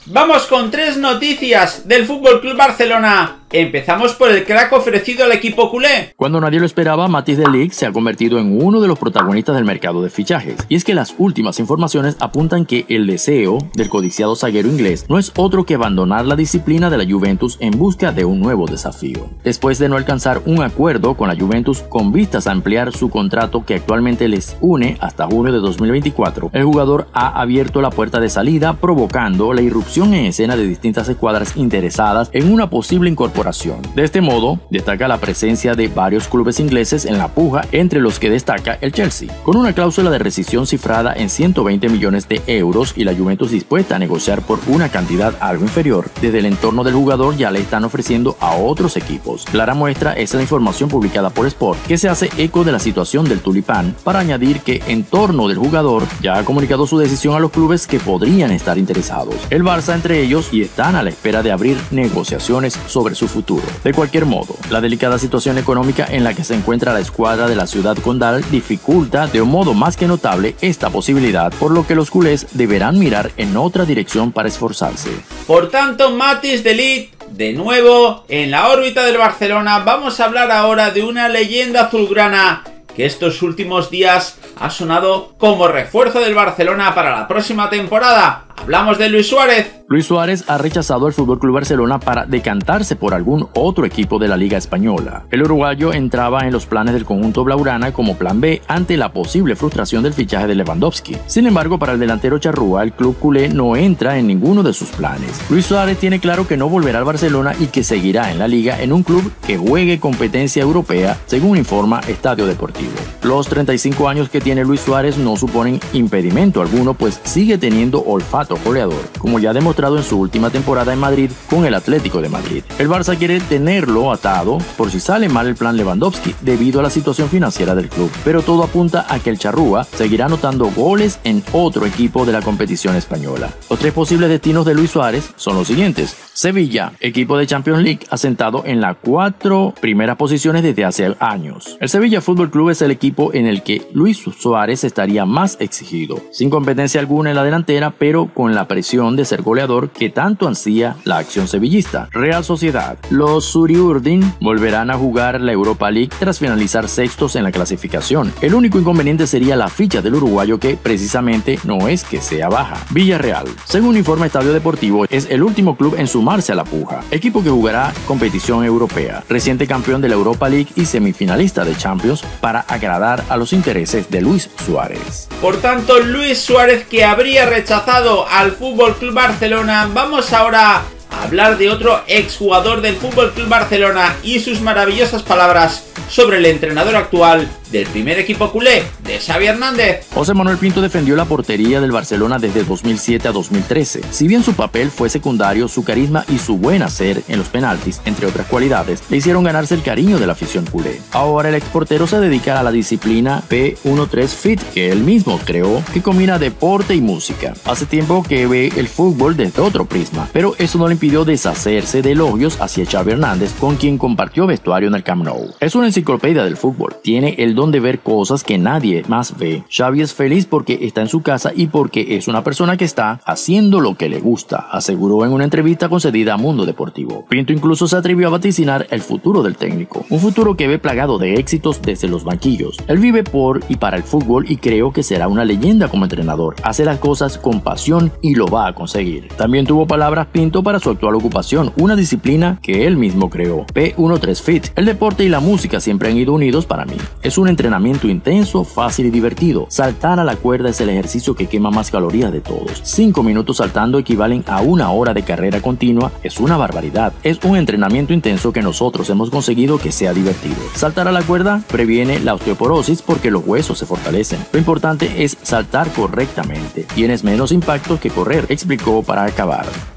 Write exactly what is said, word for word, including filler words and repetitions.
Vamos con tres noticias del F C Barcelona. Empezamos por el crack ofrecido al equipo culé. Cuando nadie lo esperaba, Matthijs de Ligt se ha convertido en uno de los protagonistas del mercado de fichajes. Y es que las últimas informaciones apuntan que el deseo del codiciado zaguero inglés no es otro que abandonar la disciplina de la Juventus en busca de un nuevo desafío. Después de no alcanzar un acuerdo con la Juventus con vistas a ampliar su contrato que actualmente les une hasta junio de dos mil veinticuatro, el jugador ha abierto la puerta de salida, provocando la irrupción en escena de distintas escuadras interesadas en una posible incorporación. De este modo, destaca la presencia de varios clubes ingleses en la puja, entre los que destaca el Chelsea, con una cláusula de rescisión cifrada en ciento veinte millones de euros y la Juventus dispuesta a negociar por una cantidad algo inferior. Desde el entorno del jugador ya le están ofreciendo a otros equipos. Clara muestra es la información publicada por Sport, que se hace eco de la situación del Tulipán, para añadir que en torno del jugador ya ha comunicado su decisión a los clubes que podrían estar interesados, el Barça entre ellos, y están a la espera de abrir negociaciones sobre su futuro. De cualquier modo, la delicada situación económica en la que se encuentra la escuadra de la ciudad condal dificulta de un modo más que notable esta posibilidad, por lo que los culés deberán mirar en otra dirección para esforzarse. Por tanto, Matthijs de Ligt de nuevo en la órbita del Barcelona. Vamos a hablar ahora de una leyenda azulgrana que estos últimos días ha sonado como refuerzo del Barcelona para la próxima temporada. Hablamos de Luis Suárez. Luis Suárez ha rechazado al F C Barcelona para decantarse por algún otro equipo de la Liga Española. El uruguayo entraba en los planes del conjunto blaugrana como plan B ante la posible frustración del fichaje de Lewandowski. Sin embargo, para el delantero charrúa, el club culé no entra en ninguno de sus planes. Luis Suárez tiene claro que no volverá al Barcelona y que seguirá en la Liga en un club que juegue competencia europea, según informa Estadio Deportivo. Los treinta y cinco años que tiene Luis Suárez no suponen impedimento alguno, pues sigue teniendo olfato goleador, como ya ha demostrado en su última temporada en Madrid con el Atlético de Madrid. El Barça quiere tenerlo atado por si sale mal el plan Lewandowski debido a la situación financiera del club, pero todo apunta a que el charrúa seguirá anotando goles en otro equipo de la competición española. Los tres posibles destinos de Luis Suárez son los siguientes: Sevilla, equipo de Champions League asentado en las cuatro primeras posiciones desde hace años. El Sevilla Fútbol Club es el equipo en el que Luis Suárez estaría más exigido, sin competencia alguna en la delantera, pero con la presión de ser goleador que tanto ansía la acción sevillista. Real Sociedad. Los Suriurdin volverán a jugar la Europa League tras finalizar sextos en la clasificación. El único inconveniente sería la ficha del uruguayo, que precisamente no es que sea baja. Villarreal. Según informa Estadio Deportivo, es el último club en sumarse a la puja, equipo que jugará competición europea, reciente campeón de la Europa League y semifinalista de Champions, para agradar a los intereses de Luis Suárez. Por tanto, Luis Suárez, que habría rechazado al F C Barcelona. Vamos ahora a hablar de otro exjugador del F C Barcelona y sus maravillosas palabras sobre el entrenador actual del primer equipo culé, de Xavi Hernández. José Manuel Pinto defendió la portería del Barcelona desde dos mil siete a dos mil trece. Si bien su papel fue secundario, su carisma y su buen hacer en los penaltis, entre otras cualidades, le hicieron ganarse el cariño de la afición culé. Ahora el exportero se dedica a la disciplina P trece Fit, que él mismo creó, que combina deporte y música. Hace tiempo que ve el fútbol desde otro prisma, pero eso no le impidió deshacerse de elogios hacia Xavi Hernández, con quien compartió vestuario en el Camp Nou. Es una enciclopedia del fútbol, tiene el don de ver cosas que nadie más ve. Xavi es feliz porque está en su casa y porque es una persona que está haciendo lo que le gusta, aseguró en una entrevista concedida a Mundo Deportivo. Pinto incluso se atrevió a vaticinar el futuro del técnico, un futuro que ve plagado de éxitos desde los banquillos. Él vive por y para el fútbol y creo que será una leyenda como entrenador. Hace las cosas con pasión y lo va a conseguir. También tuvo palabras Pinto para su actual ocupación, una disciplina que él mismo creó, P trece Fit. El deporte y la música siempre han ido unidos para mí. Es un entrenamiento intenso, fácil y divertido. Saltar a la cuerda es el ejercicio que quema más calorías de todos. Cinco minutos saltando equivalen a una hora de carrera continua. Es una barbaridad. Es un entrenamiento intenso que nosotros hemos conseguido que sea divertido. Saltar a la cuerda previene la osteoporosis porque los huesos se fortalecen. Lo importante es saltar correctamente. Tienes menos impacto que correr, explicó para acabar.